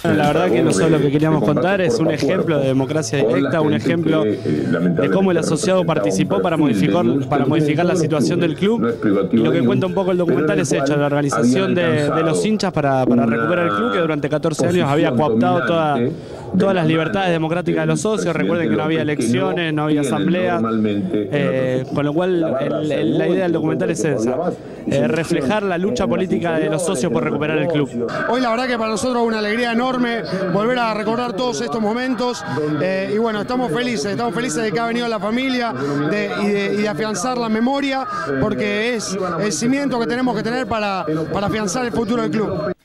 Bueno, la verdad que nosotros lo que queríamos contar es un ejemplo de democracia directa, un ejemplo de cómo el asociado participó para modificar la situación del club. Y lo que cuenta un poco el documental es hecho, la organización de los hinchas para recuperar el club, que durante 14 años había cooptado todas las libertades democráticas de los socios. Recuerden que no había elecciones, no había asamblea, con lo cual la idea del documental es esa, reflejar la lucha política de los socios por recuperar el club. Hoy la verdad que para nosotros es una alegría enorme volver a recordar todos estos momentos, y bueno, estamos felices de que ha venido la familia y de afianzar la memoria, porque es el cimiento que tenemos que tener para afianzar el futuro del club.